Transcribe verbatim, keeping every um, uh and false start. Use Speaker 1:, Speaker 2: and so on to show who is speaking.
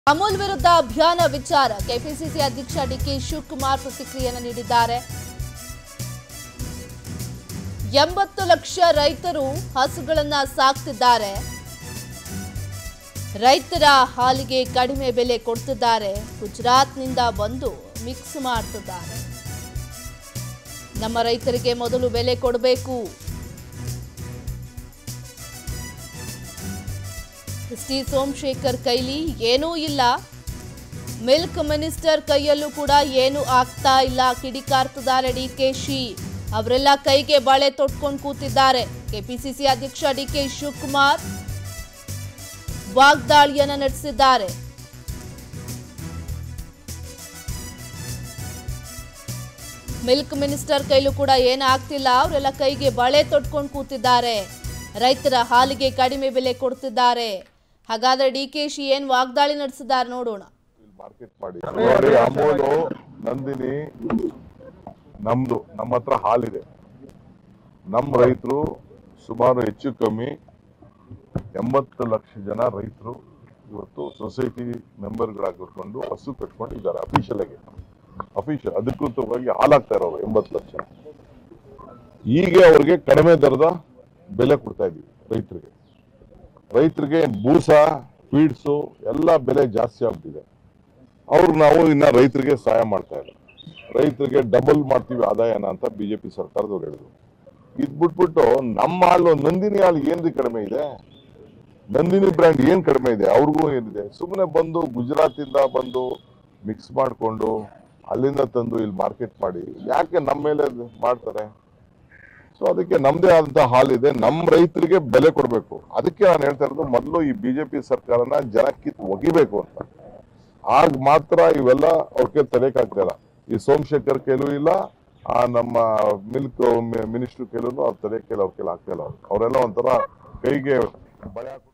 Speaker 1: ಅಮೂಲ್ ವಿರುದ್ಧ ಅಭಿಯಾನ ವಿಚಾರ ಕೆಪಿಸಿಸಿ ಅಧ್ಯಕ್ಷ ಡಿಕೆ ಶಿವಕುಮಾರ್ ಪ್ರತಿಕ್ರಿಯೆಯನ್ನು ನೀಡಿದ್ದಾರೆ. ಎಂಬತ್ತು ಲಕ್ಷ ರೈತರು ಹಸುಗಳನ್ನ ಸಾಕ್ತಿದ್ದಾರೆ. ರೈತರ ಹಾಲಿಗೆ ಕಡಿಮೆ ಬೆಲೆ ಕೊಡ್ತಿದ್ದಾರೆ. ಗುಜರಾತ್ನಿಂದ ಬಂದು ಮಿಕ್ಸ್ ಮಾಡ್ತಿದ್ದಾರೆ. ನಮ್ಮ ರೈತರಿಗೆ ಮೊದಲು ಬೆಲೆ ಕೊಡಬೇಕು. ಎಸ್ ಟಿ ಸೋಮಶೇಖರ್ ಕೈಲಿ ಏನೂ ಇಲ್ಲ. ಮಿಲ್ಕ್ ಮಿನಿಸ್ಟರ್ ಕೈಯಲ್ಲೂ ಕೂಡ ಏನು ಆಗ್ತಾ ಇಲ್ಲ. ಕಿಡಿಕಾರ್ತಿದ್ದಾರೆ ಡಿಕೆಶಿ. ಅವರೆಲ್ಲ ಕೈಗೆ ಬಳೆ ತೊಟ್ಕೊಂಡು ಕೂತಿದ್ದಾರೆ. ಕೆಪಿಸಿಸಿ ಅಧ್ಯಕ್ಷ ಡಿಕೆ ಶಿವಕುಮಾರ್ ವಾಗ್ದಾಳಿಯನ್ನ ನಡೆಸಿದ್ದಾರೆ. ಮಿಲ್ಕ್ ಮಿನಿಸ್ಟರ್ ಕೈಲೂ ಕೂಡ ಏನು ಆಗ್ತಿಲ್ಲ. ಅವರೆಲ್ಲ ಕೈಗೆ ಬಳೆ ತೊಟ್ಕೊಂಡು ಕೂತಿದ್ದಾರೆ. ರೈತರ ಹಾಲಿಗೆ ಕಡಿಮೆ ಬೆಲೆ ಕೊಡ್ತಿದ್ದಾರೆ. ಹಾಗಾದ್ರೆ ಡಿಕೆಶಿ ಏನ್ ವಾಗ್ದಾಳಿ ನಡೆಸಿದ್ದಾರೆ ನೋಡೋಣ.
Speaker 2: ಮಾರ್ಕೆಟ್ ಮಾಡಿ ಅಮೂಲು ನಂದಿನಿ ನಮ್ದು ನಮ್ಮ ಹತ್ರ ಹಾಲಿದೆ. ನಮ್ಮ ರೈತರು ಸುಮಾರು ಹೆಚ್ಚು ಕಮ್ಮಿ ಎಂಬತ್ತು ಲಕ್ಷ ಜನ ರೈತರು ಇವತ್ತು ಸೊಸೈಟಿ ಮೆಂಬರ್ಗಳಾಗಿರ್ಕೊಂಡು ಹಸು ಕಟ್ಕೊಂಡು ಇದ್ದಾರೆ. ಅಫಿಷಿಯಲ್ ಆಗಿ ಅಫಿಷಿಯಲ್ ಅಧಿಕೃತವಾಗಿ ಹಾಲಾಗ್ತಾ ಇರೋರು ಎಂಬತ್ತು ಲಕ್ಷ. ಈಗ ಅವ್ರಿಗೆ ಕಡಿಮೆ ದರದ ಬೆಲೆ ಕೊಡ್ತಾ ಇದೀವಿ ರೈತರಿಗೆ. ರೈತರಿಗೆ ಬೂಸ ಫೀಡ್ಸು ಎಲ್ಲ ಬೆಲೆ ಜಾಸ್ತಿ ಆಗ್ತಿದೆ. ಅವ್ರಿಗೆ ನಾವು ಇನ್ನ ರೈತರಿಗೆ ಸಹಾಯ ಮಾಡ್ತಾ ಇಲ್ಲ. ರೈತರಿಗೆ ಡಬಲ್ ಮಾಡ್ತೀವಿ ಆದಾಯನ ಅಂತ ಬಿಜೆಪಿ ಸರ್ಕಾರದವ್ರು ಹೇಳಿದ್ರು. ಇದ್ ಬಿಟ್ಬಿಟ್ಟು ನಮ್ಮ ಹಾಲು ನಂದಿನಿ ಹಾಲು ಏನ್ರಿ ಕಡಿಮೆ ಇದೆ? ನಂದಿನಿ ಬ್ರ್ಯಾಂಡ್ ಏನ್ ಕಡಿಮೆ ಇದೆ? ಅವ್ರಿಗೂ ಏನಿದೆ? ಸುಮ್ಮನೆ ಬಂದು ಗುಜರಾತಿಂದ ಬಂದು ಮಿಕ್ಸ್ ಮಾಡಿಕೊಂಡು ಅಲ್ಲಿಂದ ತಂದು ಇಲ್ಲಿ ಮಾರ್ಕೆಟ್ ಮಾಡಿ ಯಾಕೆ ನಮ್ಮ ಮೇಲೆ ಮಾಡ್ತಾರೆ? ಸೊ ಅದಕ್ಕೆ ನಮ್ದೇ ಆದಂತಹ ಹಾಲಿದೆ. ನಮ್ಮ ರೈತರಿಗೆ ಬೆಲೆ ಕೊಡಬೇಕು. ಅದಕ್ಕೆ ನಾನು ಹೇಳ್ತಾ ಇರೋದು, ಮೊದಲು ಈ ಬಿಜೆಪಿ ಸರ್ಕಾರನ ಜನಕ್ಕೆ ಒಗಿಬೇಕು ಅಂತ. ಆಗ ಮಾತ್ರ ಇವೆಲ್ಲ ಅವ್ರಿಗೆ ತಲೆಕಾಗ್ತಾ ಇಲ್ಲ. ಈ ಸೋಮಶೇಖರ್ ಕೈಲೂ ಇಲ್ಲ, ಆ ನಮ್ಮ ಮಿಲ್ಕ್ ಮಿನಿಸ್ಟರ್ ಕೈಲೂ ಅವ್ರ ತಲೆ ಕೈಲಿ ಅವ್ರ ಕೈಲಿ ಆಗ್ತಾ ಇಲ್ಲ. ಅವರೆಲ್ಲ ಒಂಥರ ಕೈಗೆ ಬಳೆ